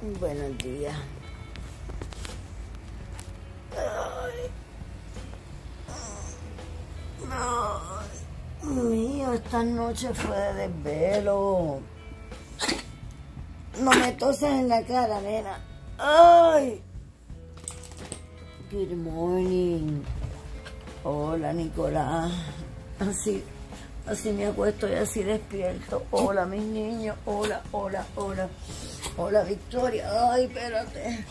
Buenos días. Ay, mío, esta noche fue de desvelo. No me tosas en la cara, nena. Ay. Good morning. Hola, Nicolás. Así me acuesto y así despierto. Hola, mis niños. Hola. Hola, Victoria. Ay, espérate.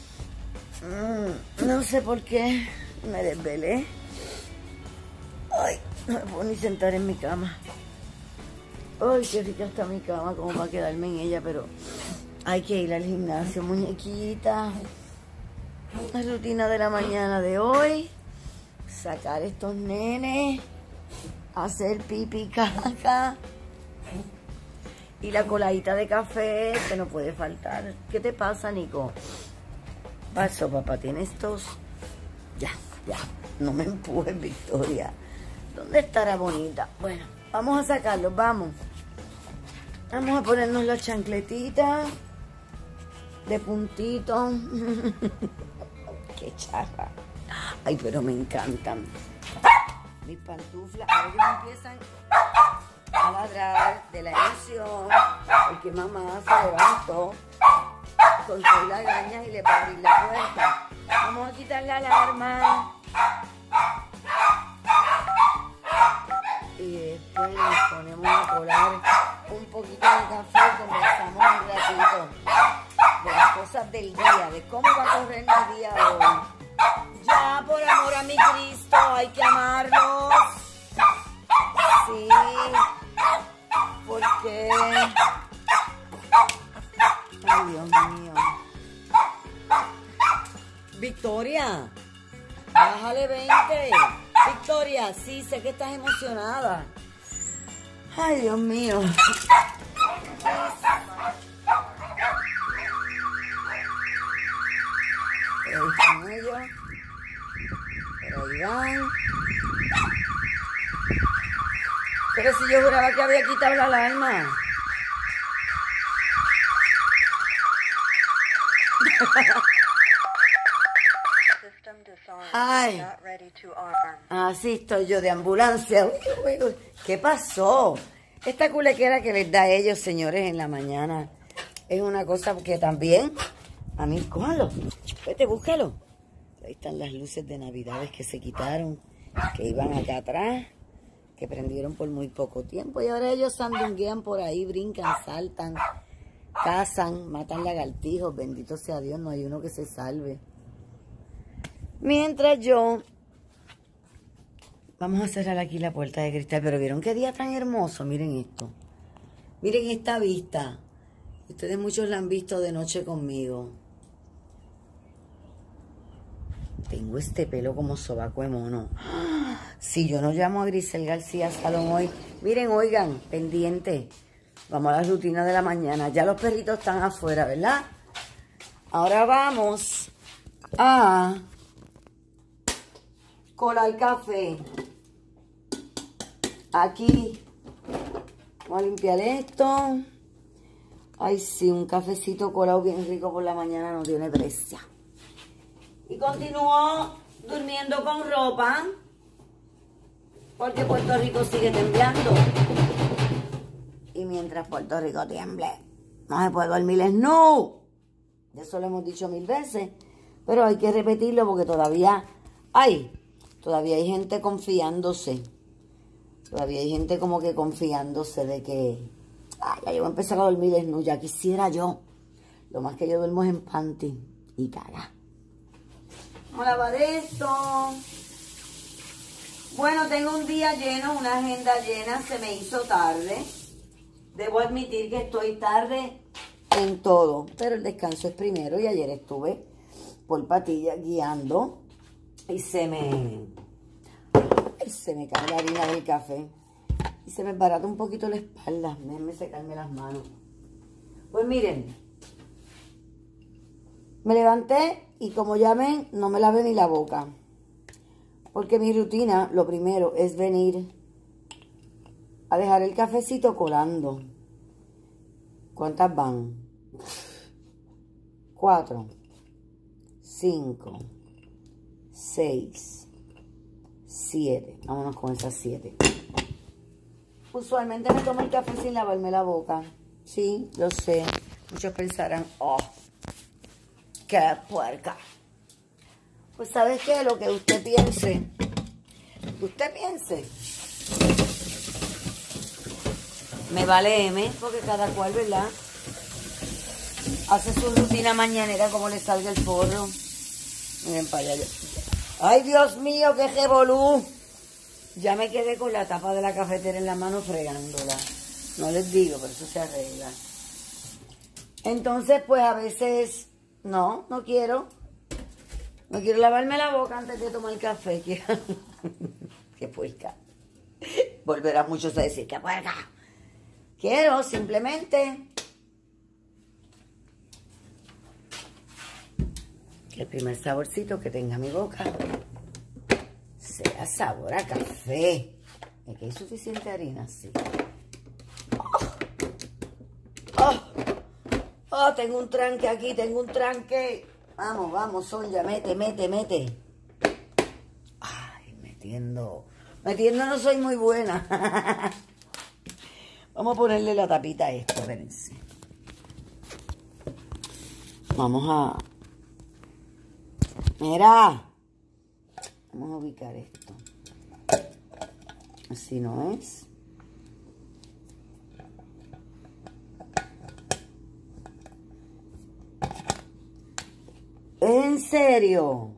No sé por qué me desvelé. Ay, no me puedo ni sentar en mi cama. Ay, qué rica está mi cama, como para quedarme en ella, pero hay que ir al gimnasio, muñequita. La rutina de la mañana de hoy: sacar estos nenes, hacer pipi, caca y la coladita de café que no puede faltar. ¿Qué te pasa, Nico? Paso, papá, tienes tos. Ya, no me empujes, Victoria. ¿Dónde estará bonita? Bueno, vamos a sacarlos, vamos. Vamos a ponernos las chancletitas de puntito. Qué charra. Ay, pero me encantan. Mis pantuflas, ahora ya empiezan a ladrar de la emoción, porque mamá se levantó con sus lagañas y le va a abrir la puerta. Vamos a quitar la alarma. Y después nos ponemos a colar un poquito de café y conversamos un ratito de las cosas del día, de cómo va a correr el día hoy. Ya, por amor a mi Cristo, hay que amarlos. Sí, porque... Ay, Dios mío. Victoria, bájale 20. Victoria, sí, sé que estás emocionada. Ay, Dios mío. Pero ahí están ellos. Pero ahí van. Pero si yo juraba que había quitado la alarma. Ay, así estoy yo de ambulancia. Uy. ¿Qué pasó? Esta culequera que les da a ellos, señores, en la mañana, es una cosa que también, a mí, cójalo, vete, búscalo. Ahí están las luces de Navidades que se quitaron, que iban acá atrás, que prendieron por muy poco tiempo, y ahora ellos sandunguean por ahí, brincan, saltan, cazan, matan lagartijos. Bendito sea Dios, no hay uno que se salve. Mientras yo... Vamos a cerrar aquí la puerta de cristal. Pero ¿vieron qué día tan hermoso? Miren esto. Miren esta vista. Ustedes muchos la han visto de noche conmigo. Tengo este pelo como sobaco de mono. Si yo no llamo a Grisel García Salón hoy... Miren, oigan, pendiente. Vamos a la rutina de la mañana. Ya los perritos están afuera, ¿verdad? Ahora vamos a... colar café. Aquí. Vamos a limpiar esto. Ay, sí, un cafecito colado bien rico por la mañana no tiene precio. Y continúo durmiendo con ropa, porque Puerto Rico sigue temblando. Y mientras Puerto Rico tiemble, no se puede dormir no. Eso lo hemos dicho 1000 veces, pero hay que repetirlo porque todavía hay gente confiándose. Todavía hay gente como que confiándose de que... ya yo voy a empezar a dormir desnudo. Ya quisiera yo. Lo más que yo duermo es en panty y caga. Vamos a lavar esto. Bueno, tengo un día lleno, una agenda llena. Se me hizo tarde. Debo admitir que estoy tarde en todo. Pero el descanso es primero. Y ayer estuve por Patilla guiando. Y se me cae la harina del café. Y se me barata un poquito la espalda. Déjenme secarme las manos. Pues miren. Me levanté y como ya ven, no me lavé ni la boca. Porque mi rutina, lo primero, es venir a dejar el cafecito colando. ¿Cuántas van? 4, 5, 6, 7. Vámonos con esas 7. Usualmente me tomo el café sin lavarme la boca. Sí, lo sé. Muchos pensarán, oh, qué puerca. Pues ¿sabes qué? Lo que usted piense. Me vale M, porque cada cual, ¿verdad? Hace su rutina mañanera como le salga el forro. Miren para allá. ¡Ay, Dios mío, qué revolú! Ya me quedé con la tapa de la cafetera en la mano fregándola. No les digo, pero eso se arregla. Entonces, pues a veces, no quiero. No quiero lavarme la boca antes de tomar café. ¡Qué puerca! Volverán muchos a decir, ¡qué puerca! Quiero simplemente que el primer saborcito que tenga mi boca sea sabor a café. ¿Es que hay suficiente harina? Sí. Oh, tengo un tranque aquí, tengo un tranque. Vamos, Sonia, mete. Ay, metiendo no soy muy buena. Vamos a ponerle la tapita a esto, espérense. Vamos a... Mira. Vamos a ubicar esto. Así no es. ¿En serio?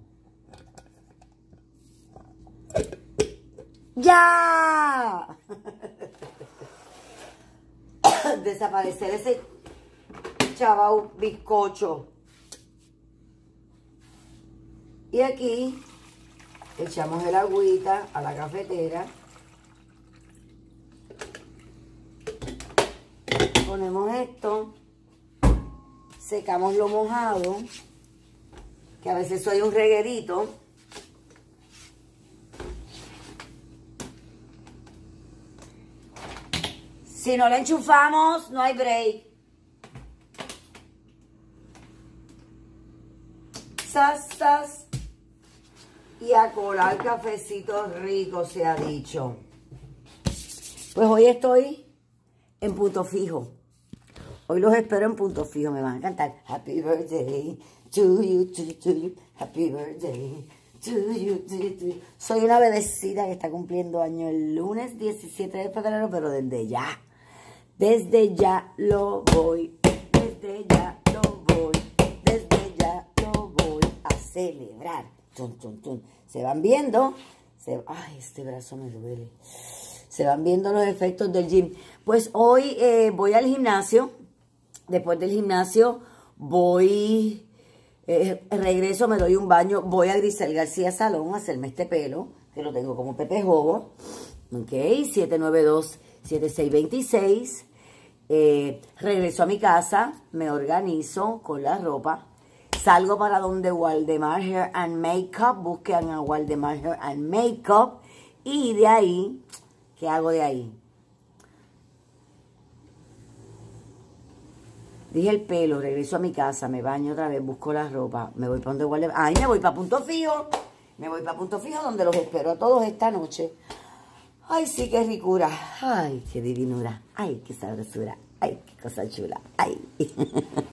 ¡Ya! Desaparecer ese chaval bizcocho. Y aquí echamos el agüita a la cafetera. Ponemos esto. Secamos lo mojado. Que a veces soy un reguerito. Si no la enchufamos, no hay break. Sas. Y a colar cafecito rico, se ha dicho. Pues hoy estoy en punto fijo. Hoy los espero en punto fijo. Me van a cantar Happy Birthday to you, to you. Happy Birthday to you, to you. Soy una bebecita que está cumpliendo año el lunes 17 de febrero, pero desde ya lo voy a celebrar. Se van viendo, ay, este brazo me duele. Se van viendo los efectos del gym. Pues hoy voy al gimnasio. Después del gimnasio regreso, me doy un baño, voy a Grisel García Salón a hacerme este pelo, que lo tengo como Pepe Jobo. Ok, 792-7626. Regreso a mi casa, me organizo con la ropa. Salgo para donde Waldemar Hair and Makeup. Busquen a Waldemar Hair and Makeup. Y de ahí, ¿qué hago de ahí? Dije el pelo, regreso a mi casa, me baño otra vez, busco la ropa. Me voy para donde Waldemar. Ay, me voy para Punto Fijo. Me voy para Punto Fijo donde los espero a todos esta noche. Ay, sí, qué ricura. Ay, qué divinura. Ay, qué sabrosura. Ay, qué cosa chula. Ay.